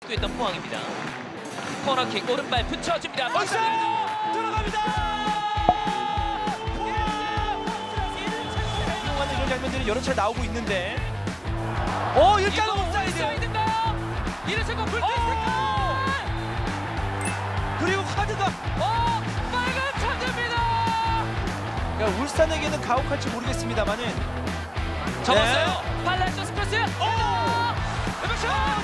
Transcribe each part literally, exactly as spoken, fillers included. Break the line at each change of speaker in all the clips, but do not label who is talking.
시도했던 포항입니다. 코너킥 오른발 붙여줍니다.
박스 들어갑니다. 이용하는 이런 장면들이 여러 차례 나오고 있는데, 어 일단 옵사이드.
이르채고 불빛
그리고 카드가
어 빨간 차입니다.
그러니까 울산에게는 가혹할지 모르겠습니다만은
접었어요. 팔라이트 스크래스. 오! 슛!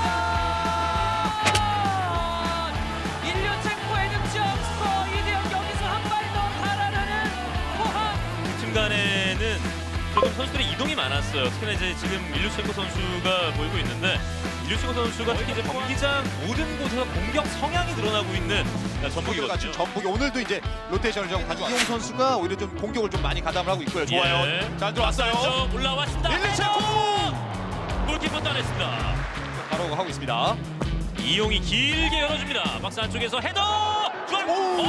일류첸코의 득점 스코어 이 대 영. 여기서 한 발 더 달아나는 포항.
중간에는 조금 선수들의 이동이 많았어요. 특히나 이제 지금 일류첸코 선수가 보이고 있는데, 일류첸코 선수가 특히 이제 경기장 모든 곳에서 공격 성향이 드러나고 있는 전북이거든요.
전북이 오늘도 이제 로테이션을 좀 가지고 이용 선수가 오히려 좀 공격을 좀 많이 가담을 하고 있고요. 좋아요.
예.
잘 들어왔어요.
올라왔습니다.
일류첸코
골키퍼 따냈습니다.
바로 하고 있습니다.
이용이 길게 열어줍니다. 박스 안쪽에서 헤더! 오! 오!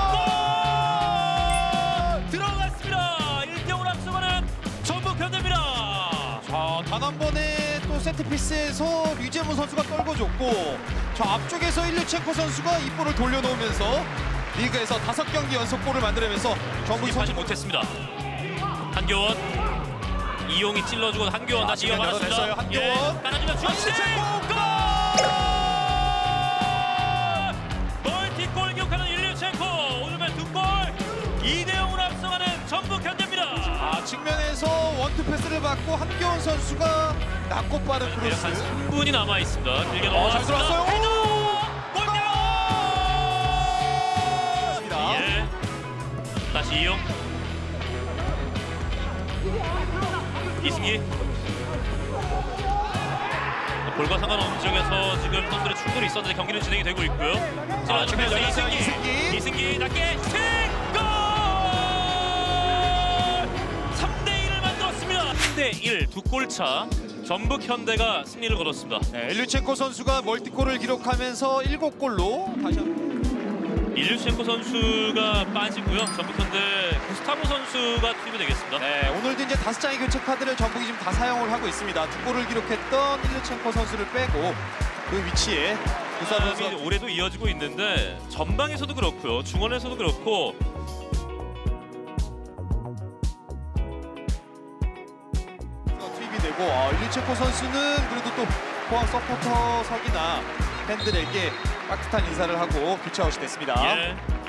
골! 들어갔습니다. 일 대 오로 앞서가는 전북 현대입니다.
자, 단 한 번에 또 세트피스에서 류재문 선수가 떨궈줬고, 저 앞쪽에서 일류첸코 선수가 이 볼을 돌려놓으면서 리그에서 다섯 경기 연속 골을 만들면서 전북이
하지 못했습니다. 한교원, 이용이 찔러주고 한교원 다시 이어받았습니다.
열어냈어요. 한교원.
예, 깔아주면 주어치고 골! 멀티골 기록하는 일류첸코, 오늘만 두 골, 이 대 영으로 앞서가는 전북 현대입니다.
아, 측면에서 원투 패스를 받고 한교원 선수가 낮고 빠른
한
크로스.
삼 분이 남아 있습니다. 길게
어, 잘
넘어갔습니다.
들어왔어요.
헤더! 골!
오!
예. 다시 이용. 이승기. 볼과 상관없는 지역에서 지금 선수들의 충돌이 있었는데 경기는 진행이 되고 있고요. 자,
아,
측면에서 이승기.
이승기.
이승기 낮게 슈팅! 골! 삼 대 일을 만들었습니다. 삼 대 일, 두 골 차. 전북 현대가 승리를 거뒀습니다.
네, 일류첸코 선수가 멀티골을 기록하면서 일곱 골로 다시 한번
일류첸코 선수가 빠지고요. 전북 현대 구스타보 선수가 투입이 되겠습니다.
네, 오늘도 이제 다섯 장의 교체 카드를 전북이 지금 다 사용을 하고 있습니다. 두 골을 기록했던 일류첸코 선수를 빼고 그 위치에 구스타보
아,
선수
올해도 이어지고 있는데 전방에서도 그렇고요. 중원에서도 그렇고
투입이 되고, 아, 일류첸코 선수는 그래도 또 포항 서포터석이나 팬들에게 따뜻한 인사를 하고 교체아웃이 됐습니다.
예.